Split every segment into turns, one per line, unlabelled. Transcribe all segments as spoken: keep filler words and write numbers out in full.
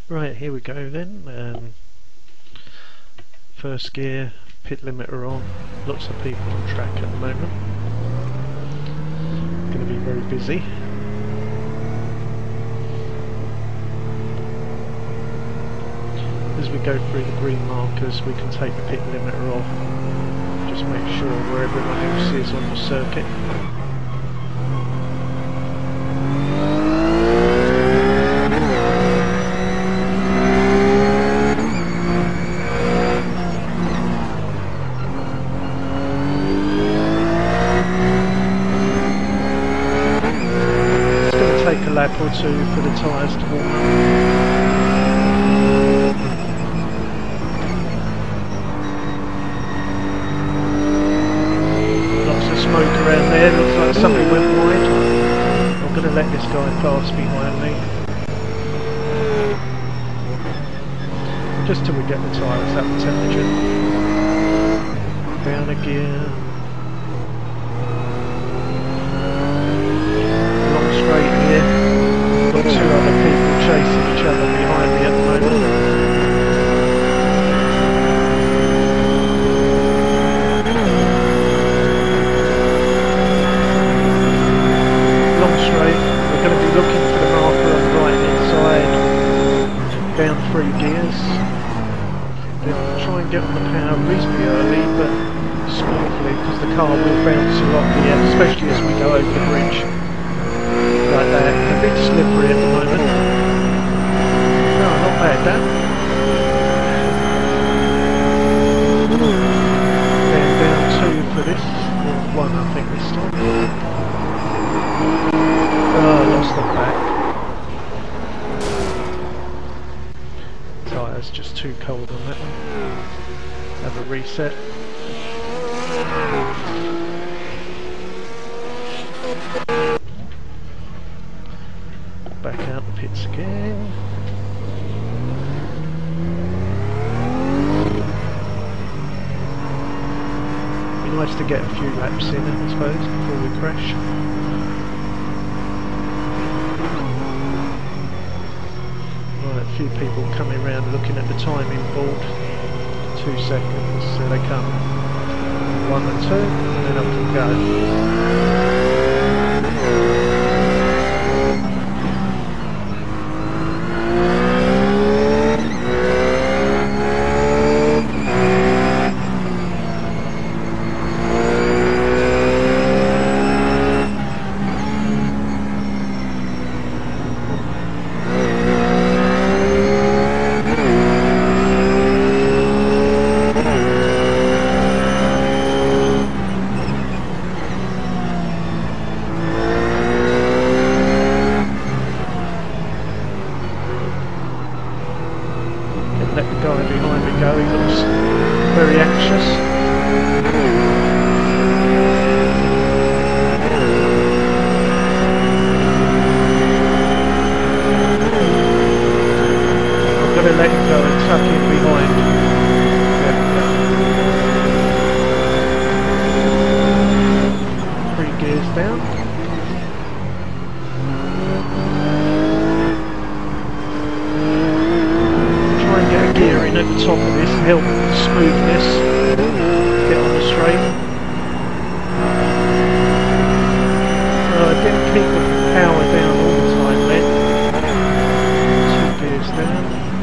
Right, here we go then. Um, first gear, pit limiter on, lots of people on track at the moment. Going to be very busy. As we go through the green markers, we can take the pit limiter off. Just make sure where everyone else is on the circuit. Take a lap or two for the tyres to warm up. Lots of smoke around there, looks like somebody went wide. I'm going to let this guy pass behind me. Just till we get the tyres up to temperature. Down a gear. Straight here, got two other people chasing each other behind me at the moment. Long straight, we're going to be looking for the marker on the right hand side, down three gears. Then try and get on the power reasonably early but smoothly because the car will bounce a lot here, especially as we go over the bridge. Like that, a bit slippery at the moment. No, not bad that. Then down two for this, or one I think this time. Oh, lost the back. Tyres just too cold on that one. Have a reset. Back out the pits again. Be nice to get a few laps in, I suppose, before we crash. Right, a few people coming around looking at the timing board. Two seconds, so they come. One and two, and then up we go. Let the guy behind me go, he looks very anxious. I'm going to let him go and tuck in behind. There we go. Three gears down. Gear in at the top of this, help smoothness, get on the straight. Uh, I didn't keep the power down all the time then. Two gears down.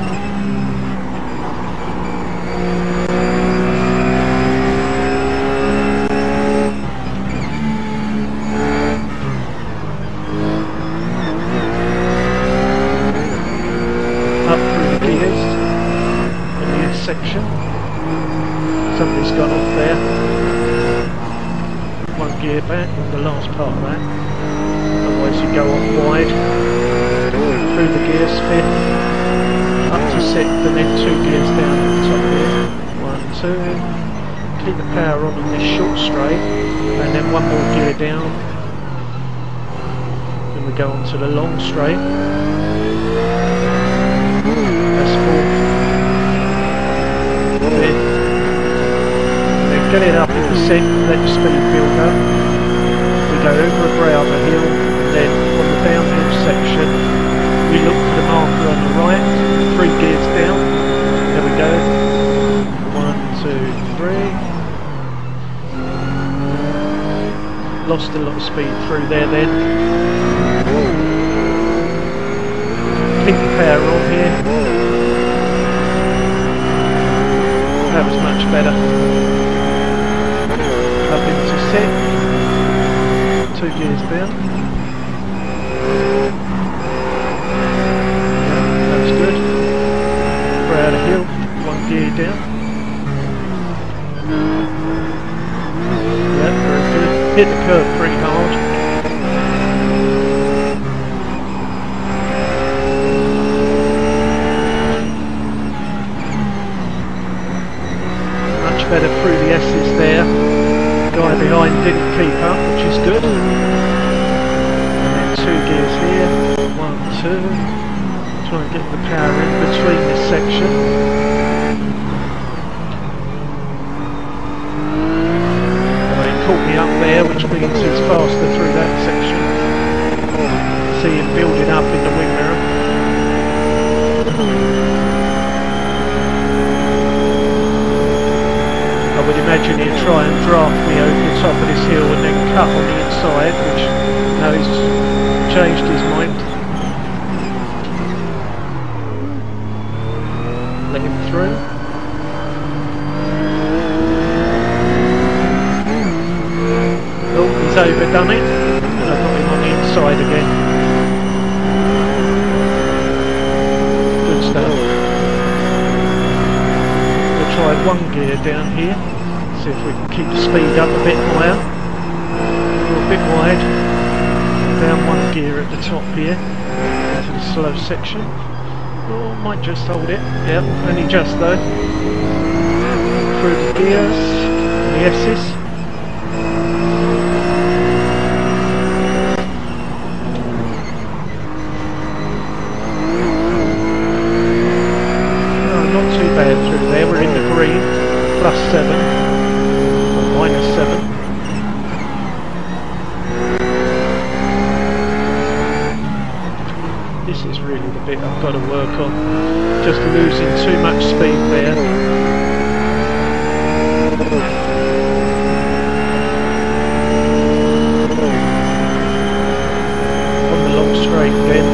Up through the gears. Section. Somebody's got off there. One gear back, the last part of that. Otherwise you go on wide, through the gear spin, up to sixth and then two gears down at the top here. One, two. Keep the power on on this short straight and then one more gear down. Then we go on to the long straight. That's four. Then get it up in percent, let the speed build up. We go over a brow of a hill, then on the downhill section we look for the marker on the right, three gears down. There we go. One, two, three. Lost a lot of speed through there then. Keep the power on here. That was much better. Up into set. Two gears down. Yeah, that was good. We're out of hill. One gear down. Yeah, very good. Hit the curve pretty hard. Much better through the S's there. The guy behind didn't keep up, which is good. And then two gears here. One, two. Try and get the power in between this section. Caught me up there, which means he's faster through that section. See him building up in the wing mirror. I would imagine he'd try and draft me over the top of this hill and then cut on the inside, which now he's changed his mind. Let him through. He's overdone it, and I've got him on the inside again. Good stuff. We'll try one gear down here, see if we can keep the speed up a bit higher. Or a bit wide. Down one gear at the top here, into the slow section. Or might just hold it, yep, only just though. Through the gears, and the S's. Through there, we're in the green, plus seven, or minus seven. This is really the bit I've got to work on, just losing too much speed there. On the long straight again.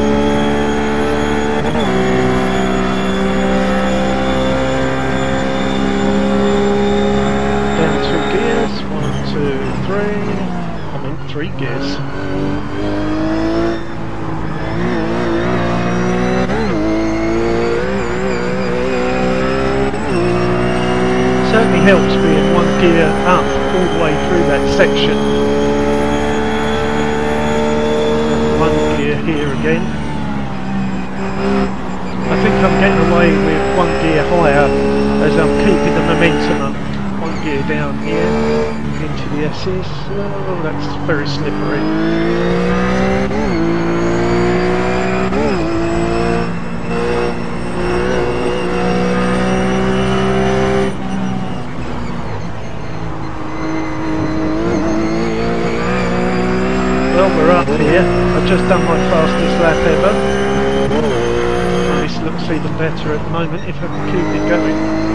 Three gears. Certainly helps being one gear up all the way through that section. One gear here again. I think I'm getting away with one gear higher as I'm keeping the momentum up. One gear down here. Into the S's. Oh, that's very slippery. Well, we're up here. I've just done my fastest lap ever. And this looks even better at the moment if I can keep it going.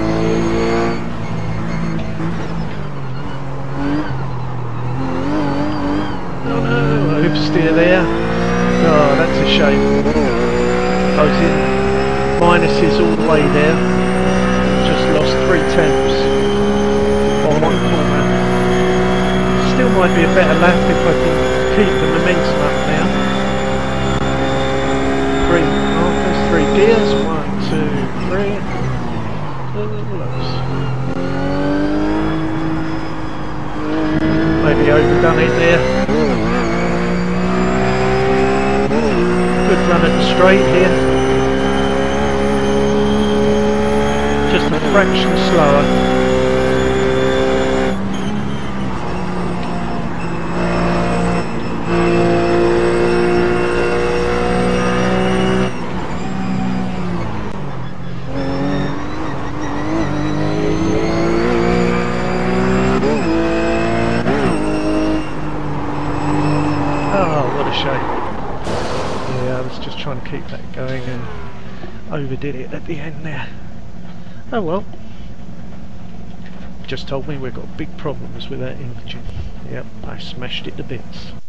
Steer there. Oh, that's a shame. I was in minuses all the way there. Just lost three tenths on one corner. Still might be a better lap if I can keep the momentum up now. Three markers, three gears. One, two, three. Maybe overdone it there. Good run at the straight here. Just a fraction slower. bits, just trying to keep that going, and overdid it at the end there. Oh well. Just told me we've got big problems with that engine. Yep, I smashed it to bits.